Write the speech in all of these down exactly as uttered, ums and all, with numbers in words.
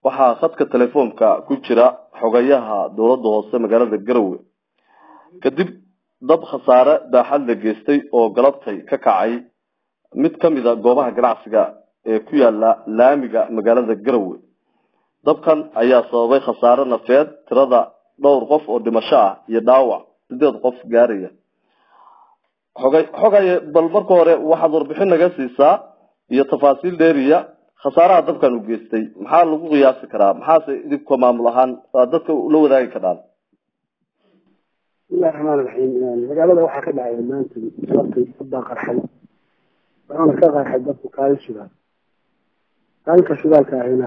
waxaa khadka telefoonka ku jira xogayaha dowladda hoose magaalada Garowe kadib dab khasaare baaxad la geystay oo galabtay ka kacay mid kamid ah goobaha ganacsiga ee ku yaala laamiga magaalada Garowe dabkan ayaa sababay khasaare nafeed tirada dhowr qof oo dhimasho ah iyo dhaawac sideed qof gaaraya xogay xogay bal marka hore waxaad warbixin naga siisaa iyo tafaasiil dheeriya khasaaraha dabkan u geystay maxaa lagu qiyaasi karaa maxaa idinku maamul ahaan dadka la wadaagi karaan bismillaahir rahmaanir rahiim magaalada waxa ka dhacay maanta sababtay sabba qarxay waxaan ka qarxay dadku kaalin shidaal kaalinka shidaalka ahina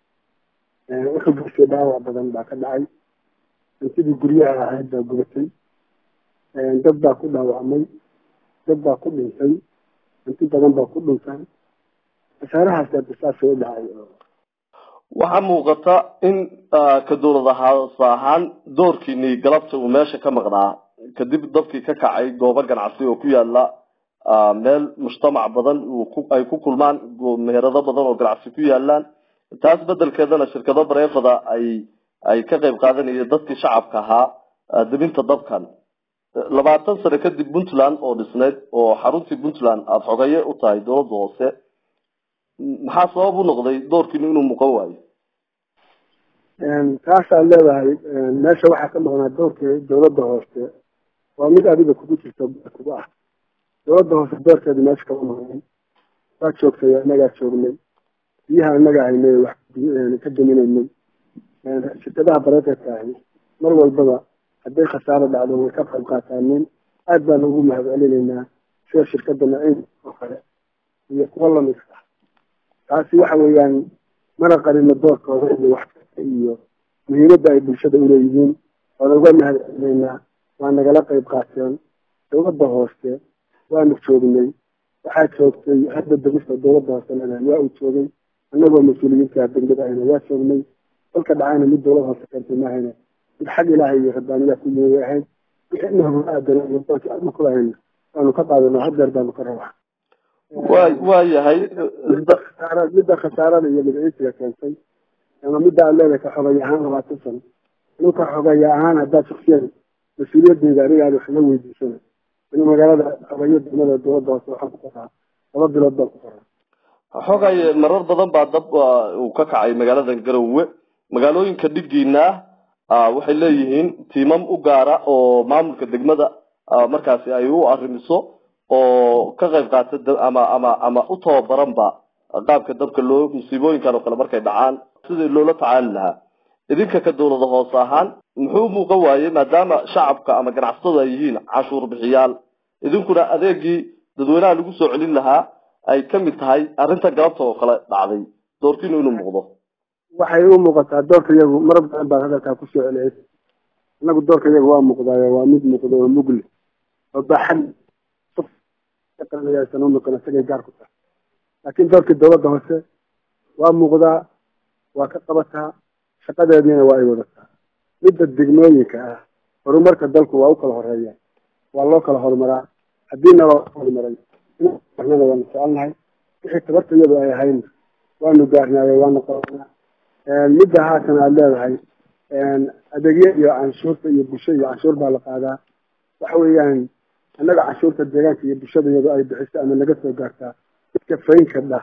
ee wuxuu geystay dhaawac badan baa ka dhacay intii guryaha ahayd baa gubatay dad baa ku dhaawacmay dad baa ku dhintay intii badan baa ku dhintay ashaarahaas dadka soo dhacay waxa muuqata in ka dowladaha saahan doorkiini galabta uu meesha ka maqnaa kadib dabkii ka kacay goobo ganacsi oo ku yaala meel mujtamac badan uu ay ku kulmaan meherado badan oo ganacsi ku yaalaan taas bedelkeedana shirkado bareefada ay ay ka qayb qaadanayeen dadkii shacabka ahaa dabinta dabkan labaatan sano kadib Puntland oo dhisneed oo xaruntii Puntland aad xogaye u tahay dowladda hoose maxaa sabab u noqday doorkiina inuu muuqan waayo een taas aan leedahay meesha waxa ka maqnaa doorkii dowladda hoose waa mid adiga kugu jirta kugu ah dowladda hoose doorkeeda meesha ka maqnaa waa joogtay anaga joognay biyaha anaga haynay wax ka daminaynay shirkadaha bareefadka ah mar walbaba hadday khasaaro dhacdo way ka qayb qaataan aad baan ugu mahadcelinaynaa sida shirkadda Naciim oo kale iyo kuwa la mid ah taasi waxa weeyaan mana qarino doorkooda iyo wax iyo muhiimadda ay bulshada u leeyihiin oo uga mahadcelinaynaa waa nagala qayb qaateen dowladda hoose waanu joognay waxaa joogtay hadda degmada dowladda hoose waa uu joogay annagoo mas'uuliyiinta degmada ayna waa joognay kolka dhacayna mid dowladda hoose ka maahayna xaq ilaahay iyo rabbaaniga ku leeyahay wixii uu aadana iyo dadka aad ku lahayn aanu ka qaadano hadda baan ka rabaa way way yahay midda khasaarada iyo midciisiga keentay ama midda alle ka xogay ahaan labaatan sano inuu ka xogay ahaan hadda shakhsiyan mas'uuliyadda aniga aan wax la weydiisano in magaalada xogayada dowladda dowladda waxa ku qoraa laba bilood baa ku qoraa xogay marar badan baa dab uu ka kacay magaalada Garowe magaalooyinka dhigiina waxay leeyihiin tiimam u gaara oo maamulka degmada markaasi ay u arrimiso oo ka qayb qaata ama ama ama u tababaran ba qaabka dabka loo musiibooyinkan oo kale markay dhacaan sidii loola tacaali lahaa idinka ka dowladda hoose ahaan muxuu muuqan waayay maadaama shacabka ama ganacsatada ay yihiin cashuur bixiyaal idinkuna adeegii dadweynaha lagu soo celin lahaa ay ka mid tahay arrinta galabta oo kale dhacday doorkiinu inuu muuqdo waxay u muuqataa doorka iyagu marar badan baa hadalka ku soo celiyay anagu doorka iyagu waa muuqdaa waa mid muuqdo oo mugli oo baaxan taqriiban sano kana tagay gaar ku tahay laakiin doorka dowladda hoose waa muuqdaa waa ka qabataa shaqadeedina waa ay wadataa midda degmooyinka ah horumarka dalku waa u kala horeeyaa waa loo kala horumaraa haddiina loo horumaray inuu waan soconahay wixii tabartayadu ay ahayn waanu gaarnaayo waanu qabanaa midda haatan aad leedahay adeegyo iyo canshuurta iyo bulshada iyo canshuur baa la qaadaa waxa weeyaan annaga canshuurta deegaanka iyo bulshada iyadoo ay bixiso ama naga soo gaartaa dadka fayn kardha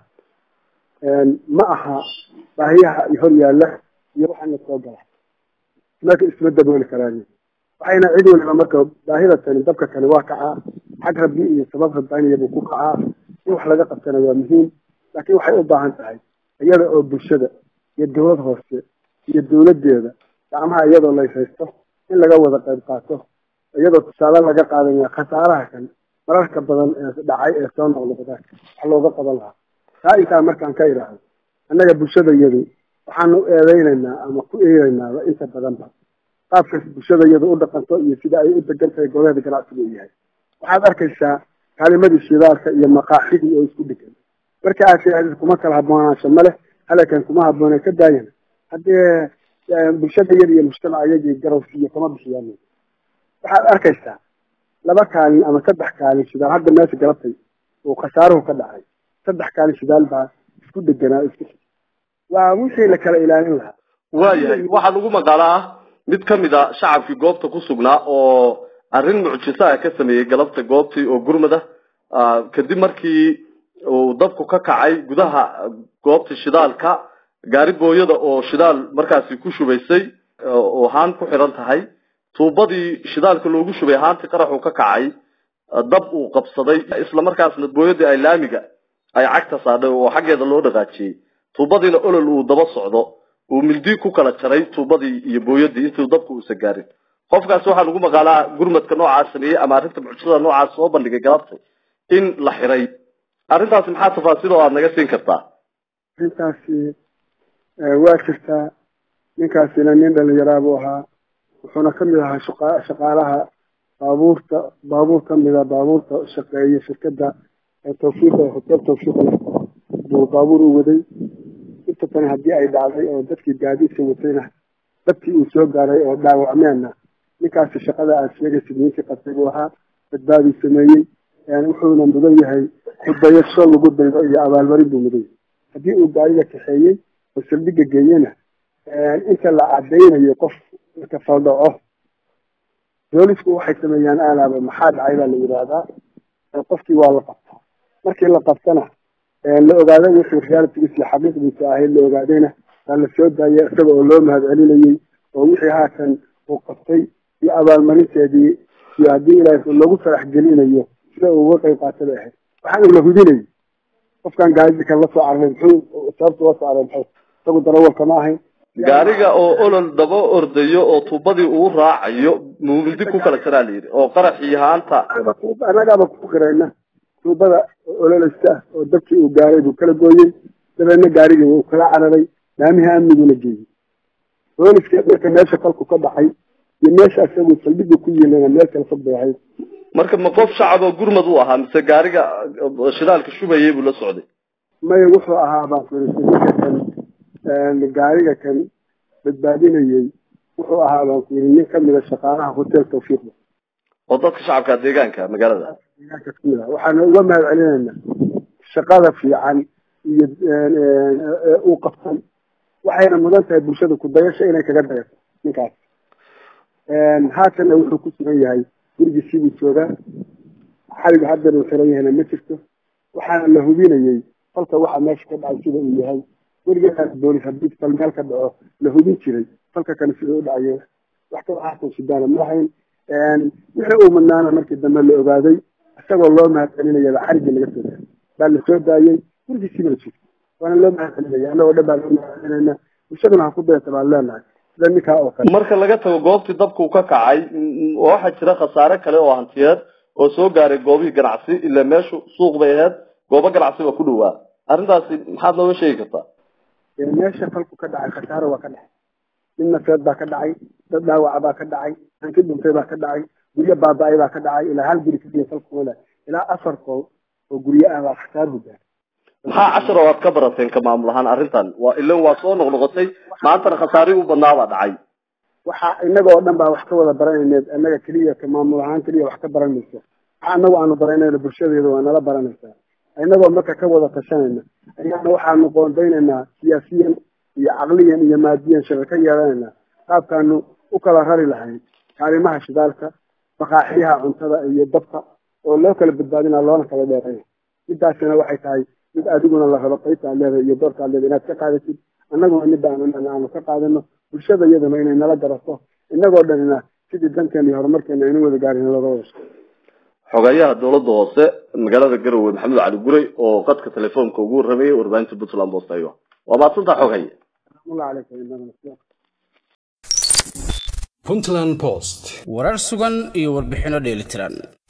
ma aha baahiyaha hor yaalla iyo waxaana soo gala marka isma dabooli karaan waxayna cid waliba marka baahida tani dabka kale waa kacaa xag rabbi iyo sabab rabbaaniya ku kacaa in wax laga qabtana waa muhiim laakiin waxay u baahan tahay iyada oo bulshada iyo dowlad hoose iyo dowladeeda gacmaha iyadoo la haysto in laga wada qayb qaato iyadoo tusaale laga qaadanaya khasaaraha kan mararka badan ee dhacay ee soo noqda wax looga qaban lahaa taa inta markaan ka iraahdo annaga bulshada iyadu waxaanu eedeynaa ama ku eedeynaa inta badan ba qaabka bulshada iyadu u dhaqanto iyo sida ay u degantahay goobaha ganacsiga yahay waxaad arkaysaa kalimadii shidaalka iyo maqaaxidii oo isku dhigan marka aad kuma kala haboonaansho male halakan kuma haboonay ka daayana hadee bulshada iyada iyo mujtamaca iyada garowsiyo kama bixiyaan waxaad arkaysaa laba kaalin ama saddex kaalin shidaal hadda meesha galabtay oo khasaaruhu ka dhacay saddex kaalin shidaal baa isku deganaa isku ومشي لك إلى الله وايه واحد ugu maqalaa mid kamida shacabkii goobta ku sugnaa oo arin mucjisa ah ka sameeyay galabta goobtii oo gurmada kadib markii uu dabku ka kacay gudaha goobta shidaalka gaari booyada oo shidaal markaasi ku shubaysay oo haan ku xiran tahay tuubadii shidaalka loogu shubay haantii qaraxu ka kacay dab uu qabsaday isla markaasna booyadii ay laamiga ay cagta saadhay oo xageeda loo dhaqaajiyay tuubadiina olol uu daba socdo uu mildi ku kala jaray tuubadii iyo booyadii intii dabku uu sagaarin qofkaas waxa lagu maqaalaa gurmadka noocaas sameeyay ama arinta mucjisada noocaas soo bandhigay galabtay in la xiray arintaas maxaa tafaasiil oo aad naga siin kartaa intaasi waa jirtaa ninkaasina nin dhalinyaro buu ahaa wuxuuna ka mid ahaa shaqaalaha baabuurta baabuur ka mid ah baabuurta shaqeeya shirkadda tawfiiq hotel tawfiiq buu baabuur u waday inta tan haddii ay dhacday oo dadkii gaadiidka watayna dadkii uu soo gaaray oo dhaawacmeenna ninkaasi shaqada aad sheegaysid ninkii qabtay buu ahaa badbaadi sameeyey yani wuxuuna mudan yahay khudbayasho lagu daydo iyo abaalmarin buu mudan yahay haddii uu gaariga kaxeeyey oo saldhigga geeyena inta la cadaynayo qof marka faldhaco boolisku waxay sameeyaan aalaaba maxaa dhacay baa la yidhaahdaa qofkii waa la qabtaa markii la qabtana la ogaado wixii realitigiisa xaqiiqdiisa ahayd la ogaadayna waa la soo daayay isaga oo loo mahadcelinayay oo wixii haatan uu qabtay iyo abaalmarinteedii iyo haddii ilaahay loogu farax gelinayo sida uu uga qayb qaatay ahayd waxaana la hubinayay qofkan gaadiidka la soo carray muxuu sababta waa saaray muxuu isagu darawalka ma ahayn gaariga oo olol daba ordayo oo tuubadii uu raacayo muumildi ku kala jaraa la yiri oo qaraxii haanta anagaba ku qirayna tuubada ololeysta oo dabkii uu gaaray buu kala gooyay dabeedna gaarigii uu kala cararay laamiha amniguna geeyey booliska marka meesha kalku ka dhacay iyo meesha isagu saldhigga ku yeelana meel kala fog bay ahayd marka ma qof shacab oo gurmad u ahaa mise gaariga shidaalka shubayay buu la socday maya wuxuu ahaa baa gaariga kan badbaadinayay wuxuu ahaa baan ku yiri nin kamid ah shaqaalaha hotel tawfiiq oo dadka shacabka deegaanka magaalada deegaanka kamid ah waxaan uga mahadcelinaynaa shaqada fiican iyo uu qabtay waxayna mudan tahay bulshada ku dayasho inay kaga dayasho ninkaas haatan wuxuu ku sugan yahay gurigiisii buu joogaa xaliga hadda uu xiran yahayna ma jirto waxaana la hubinayay falka waxa meesha ka dhacay sida uu yahay weligeed boolis haddii fal meel ka dhaco la hubin jiray falka kan sida u dhacayo wax ka waxaan sidaana ma lahayn wixii uu madnaana markii dambe la ogaaday isagoo loo mahadcelinaya la xarigii laga soo daayay baa la soo daayay gurigiisii baa jirta waana loo mahadcelinaya anagoo dhan baa loo mahadcelinayna bulshaduna ha ku dayata baan leenahay sida ninkaa oo kale marka laga tago goobtii dabku ka kacay waxaa jira khasaare kale oo hantiyeed oo soo gaaray goobihii ganacsi ilaa meeshu suuq bay ahayd goobo ganacsi baa ku dhowaa arrintaasi maxaad nooga sheegi kartaa meesha falku ka dhacay khasaare waa ka dhacay nin nafeed baa ka dhacay dad dhaawaca baa ka dhacay hanti dhuntay baa ka dhacay guryo baaba-ay baa ka dhacay ilaa hal guri kaliya falku wala ilaa afar qool oo guryo ah baa khasaar hoggaan maxaa cashar oo aad ka barateen ka maamul ahaan arrintan waa ilan waa soo noqnoqotay maantana khasaarihii u badnaa baa dhacay waxa inaga oo dhan baa wax ka wada baranayneed annaga keliya ka maamul ahaan keliya wax ka baranaysa waxa annagu aanu baranayna bulshadeeda waa nala baranaysaa inagoo marka ka wada tashanayna ayaana waxaanu qoondaynaynaa siyaasiyan iyo caqliyan iyo maadiyan shaqo ka yeelanaynaa qaabkaanu u kala rari lahayn kaalimaha shidaalka baqaaxiyaha cuntada iyo dabka oo loo kala badbaadinaa loona kala dheeraya midaasina waxay tahay mid adiguna la rabo qaybta aad leedahay iyo doorka aad leedahay inaad ka qaadatid annaguna midda aanu aanu ka qaadano bulshada iyaduna inay nala garato inagoo dhanina sidii dankeena iyo horumarkeena aynu wada gaarin looga wada shaqeeyo xogayaha dawladda hoose magaalada Garowe Maxamed Cali Guray oo qadka telefoonka ugu warramay warbaahinta Puntland Post ayo waa maadsantahay xogaye Allah alaykum Puntland Post warar sugan iyo warbixino dheelitiran